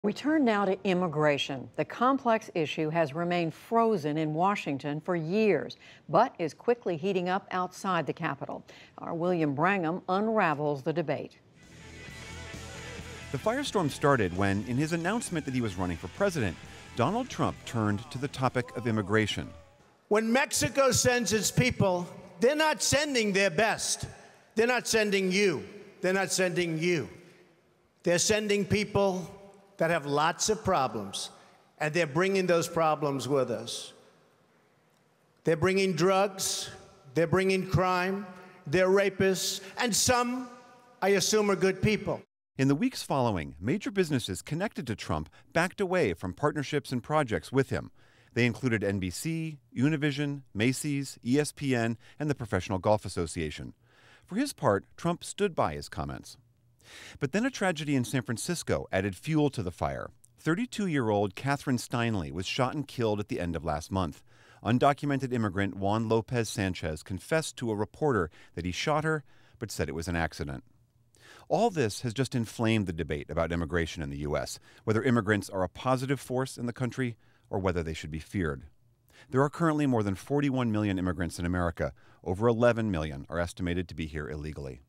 We turn now to immigration. The complex issue has remained frozen in Washington for years, but is quickly heating up outside the Capitol. Our William Brangham unravels the debate. The firestorm started when, in his announcement that he was running for president, Donald Trump turned to the topic of immigration. When Mexico sends its people, they're not sending their best. They're not sending you. They're not sending you. They're sending people that have lots of problems, and they're bringing those problems with us. They're bringing drugs, they're bringing crime, they're rapists, and some, I assume, are good people. In the weeks following, major businesses connected to Trump backed away from partnerships and projects with him. They included NBC, Univision, Macy's, ESPN, and the Professional Golf Association. For his part, Trump stood by his comments. But then a tragedy in San Francisco added fuel to the fire. 32-year-old Catherine Steinle was shot and killed at the end of last month. Undocumented immigrant Juan Lopez Sanchez confessed to a reporter that he shot her, but said it was an accident. All this has just inflamed the debate about immigration in the U.S., whether immigrants are a positive force in the country or whether they should be feared. There are currently more than 41 million immigrants in America. Over 11 million are estimated to be here illegally.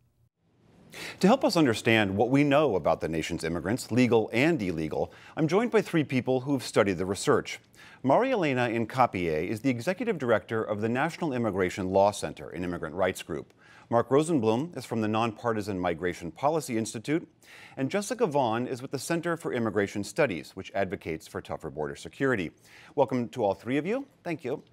To help us understand what we know about the nation's immigrants, legal and illegal, I'm joined by three people who've studied the research. Marielena Hincapié is the executive director of the National Immigration Law Center, an immigrant rights group. Marc Rosenblum is from the Nonpartisan Migration Policy Institute. And Jessica Vaughan is with the Center for Immigration Studies, which advocates for tougher border security. Welcome to all three of you. Thank you.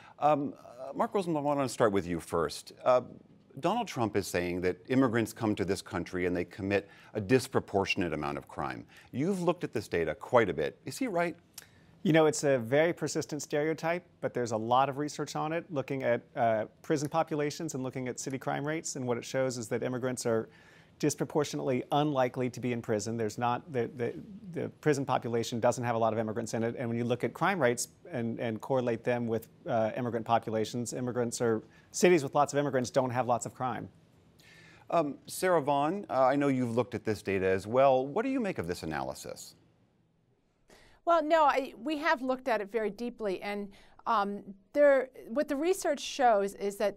Marc Rosenblum, I want to start with you first. Donald Trump is saying that immigrants come to this country and they commit a disproportionate amount of crime. You've looked at this data quite a bit. Is he right? You know, it's a very persistent stereotype, but there's a lot of research on it, looking at prison populations and looking at city crime rates. And what it shows is that immigrants are disproportionately unlikely to be in prison. There's not, the prison population doesn't have a lot of immigrants in it. And when you look at crime rates and correlate them with immigrant populations, cities with lots of immigrants don't have lots of crime. Sarah Vaughan, I know you've looked at this data as well. What do you make of this analysis? Well, no, we have looked at it very deeply, and what the research shows is that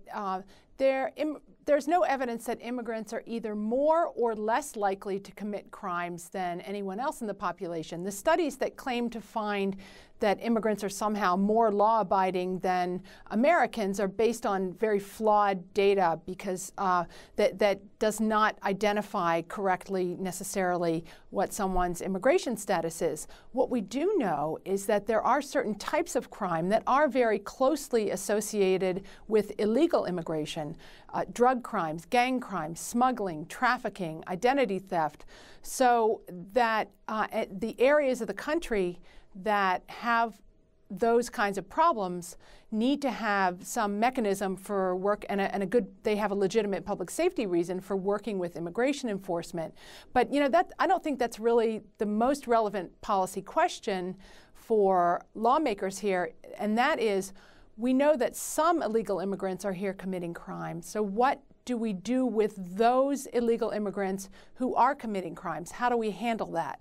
there's no evidence that immigrants are either more or less likely to commit crimes than anyone else in the population. The studies that claim to find that immigrants are somehow more law-abiding than Americans are based on very flawed data, because that does not identify correctly necessarily what someone's immigration status is. What we do know is that there are certain types of crime that are very closely associated with illegal immigration. Drug crimes, gang crimes, smuggling, trafficking, identity theft, so that the areas of the country that have those kinds of problems need to have some mechanism for work and they have a legitimate public safety reason for working with immigration enforcement. But you know, I don't think that's really the most relevant policy question for lawmakers here, and that is, we know that some illegal immigrants are here committing crimes. So what do we do with those illegal immigrants who are committing crimes? How do we handle that?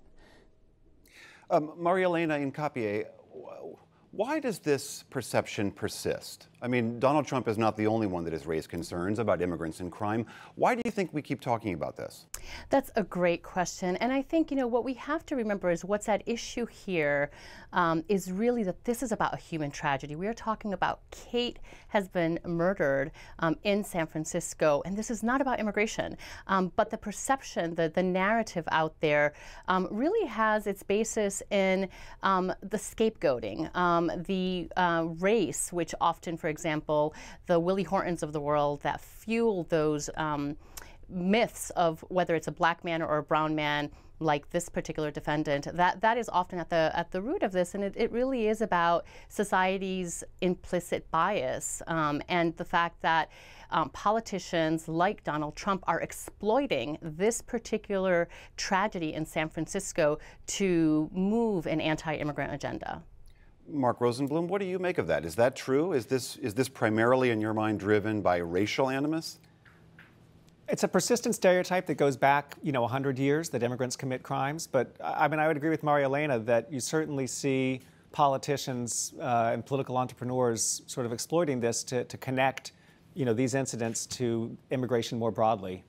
Marielena Hincapié, why does this perception persist? I mean, Donald Trump is not the only one that has raised concerns about immigrants and crime. Why do you think we keep talking about this? That's a great question. And I think, you know, what we have to remember is what's at issue here is really that this is about a human tragedy. We are talking about Kate has been murdered in San Francisco, and this is not about immigration. But the perception, the narrative out there really has its basis in the scapegoating, the race, which often, for example, the Willie Hortons of the world that fuel those myths of whether it's a black man or a brown man, like this particular defendant, that is often at the root of this, and it really is about society's implicit bias and the fact that politicians like Donald Trump are exploiting this particular tragedy in San Francisco to move an anti-immigrant agenda. Marc Rosenblum, what do you make of that? Is that true? Is this primarily, in your mind, driven by racial animus? It's a persistent stereotype that goes back, 100 years, that immigrants commit crimes. But I mean, I would agree with Marielena that you certainly see politicians and political entrepreneurs sort of exploiting this to connect, these incidents to immigration more broadly.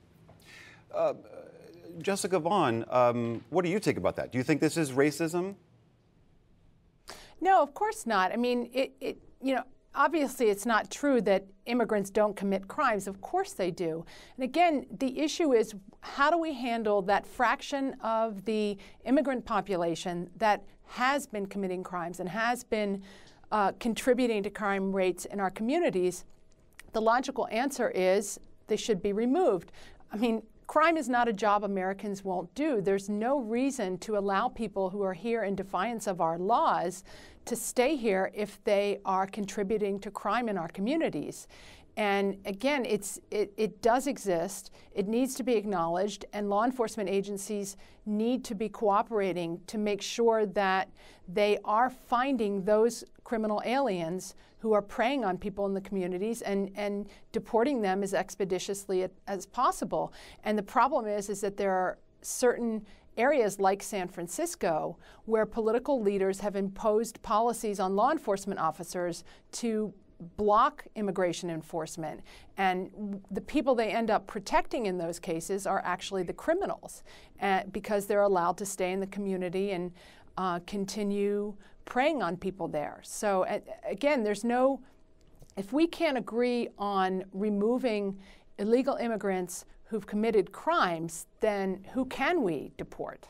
Jessica Vaughan, what do you think about that? Do you think this is racism? No, of course not. I mean, obviously it's not true that immigrants don't commit crimes. Of course they do. And again, the issue is, how do we handle that fraction of the immigrant population that has been committing crimes and has been contributing to crime rates in our communities? The logical answer is they should be removed. I mean, crime is not a job Americans won't do. There's no reason to allow people who are here in defiance of our laws to stay here if they are contributing to crime in our communities. And again, it does exist. It needs to be acknowledged, and law enforcement agencies need to be cooperating to make sure that they are finding those criminal aliens who are preying on people in the communities and deporting them as expeditiously as possible. And the problem is that there are certain areas like San Francisco where political leaders have imposed policies on law enforcement officers to block immigration enforcement, and the people they end up protecting in those cases are actually the criminals, because they're allowed to stay in the community and continue preying on people there. So again, if we can't agree on removing illegal immigrants who've committed crimes, then who can we deport?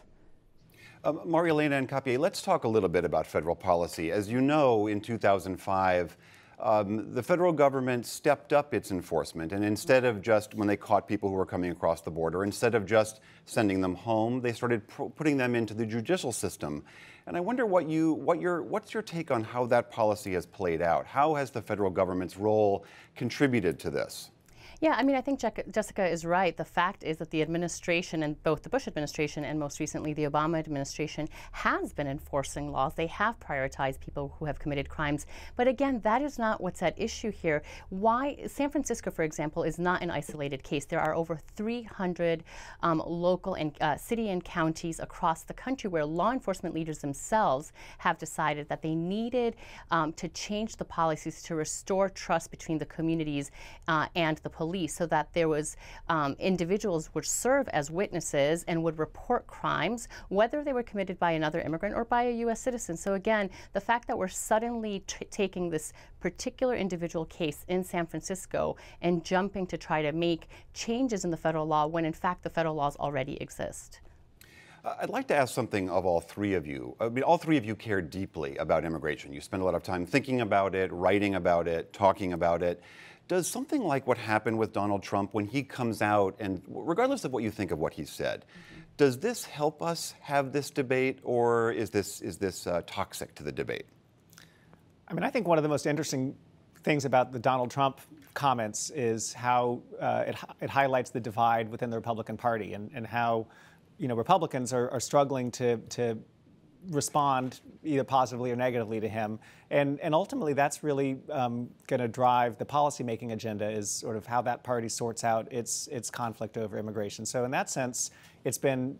Marielena Hincapié, let's talk a little bit about federal policy. As you know, in 2005, the federal government stepped up its enforcement, and instead of just, when they caught people who were coming across the border, instead of just sending them home, they started putting them into the judicial system. And I wonder what's your take on how that policy has played out? How has the federal government's role contributed to this? Yeah, I mean, I think Jessica is right. The fact is that the administration, and both the Bush administration and most recently the Obama administration, has been enforcing laws. They have prioritized people who have committed crimes. But again, that is not what's at issue here. Why San Francisco, for example, is not an isolated case. There are over 300 local and city and counties across the country where law enforcement leaders themselves have decided that they needed to change the policies to restore trust between the communities and the police, so that there was individuals would serve as witnesses and would report crimes, whether they were committed by another immigrant or by a U.S. citizen. So again, the fact that we're suddenly taking this particular individual case in San Francisco and jumping to try to make changes in the federal law when in fact the federal laws already exist. I'd like to ask something of all three of you. I mean, all three of you care deeply about immigration. You spend a lot of time thinking about it, writing about it, talking about it. Does something like what happened with Donald Trump, when he comes out, and regardless of what you think of what he said, does this help us have this debate, or is this toxic to the debate? I mean, I think one of the most interesting things about the Donald Trump comments is how it highlights the divide within the Republican Party, and how Republicans are struggling to respond either positively or negatively to him. And ultimately, that's really going to drive the policymaking agenda, is sort of how that party sorts out its conflict over immigration. So in that sense, it's been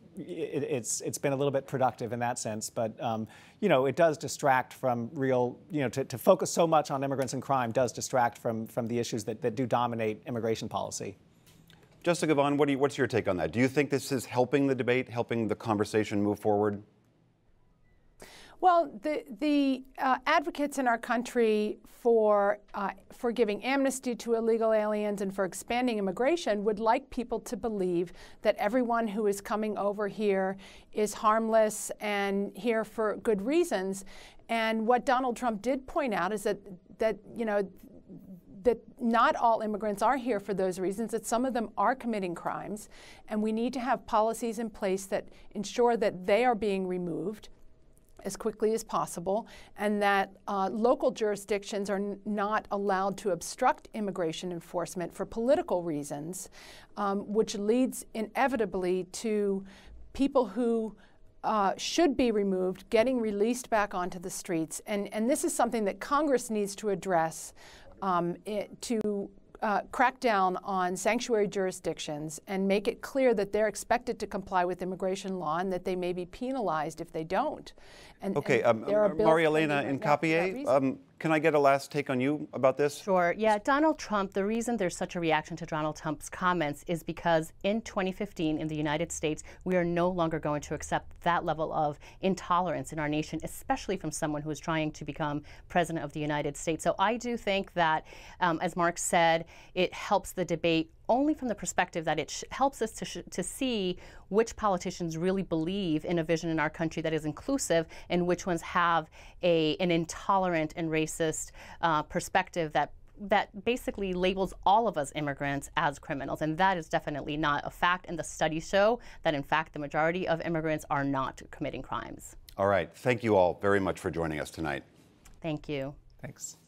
a little bit productive in that sense. But it does distract from real, to focus so much on immigrants and crime does distract from the issues that do dominate immigration policy. Jessica Vaughan, what's your take on that? Do you think this is helping the debate, helping the conversation move forward? Well, the advocates in our country for giving amnesty to illegal aliens and for expanding immigration would like people to believe that everyone who is coming over here is harmless and here for good reasons. And what Donald Trump did point out is that not all immigrants are here for those reasons, that some of them are committing crimes, and we need to have policies in place that ensure that they are being removed as quickly as possible, and that local jurisdictions are not allowed to obstruct immigration enforcement for political reasons, which leads inevitably to people who should be removed getting released back onto the streets. And this is something that Congress needs to address to crack down on sanctuary jurisdictions and make it clear that they're expected to comply with immigration law and that they may be penalized if they don't. And, okay, and there are bills Marielena pending right Hincapié, can I get a last take on you about this? Sure. Yeah, Donald Trump, the reason there's such a reaction to Donald Trump's comments is because in 2015 in the United States, we are no longer going to accept that level of intolerance in our nation, especially from someone who is trying to become president of the United States. So I do think that, as Marc said, it helps the debate only from the perspective that it helps us to see which politicians really believe in a vision in our country that is inclusive and which ones have an intolerant and racist perspective that basically labels all of us immigrants as criminals. And that is definitely not a fact. And the studies show that, in fact, the majority of immigrants are not committing crimes. All right. Thank you all very much for joining us tonight. Thank you. Thanks.